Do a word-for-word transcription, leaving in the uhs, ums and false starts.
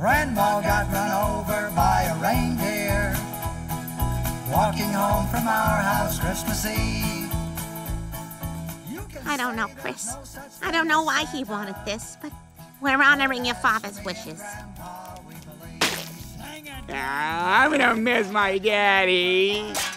Grandma got run over by a reindeer walking home from our house Christmas Eve. I don't know, Chris. I don't know why he wanted this, but we're honoring your father's wishes. I'm gonna miss my daddy.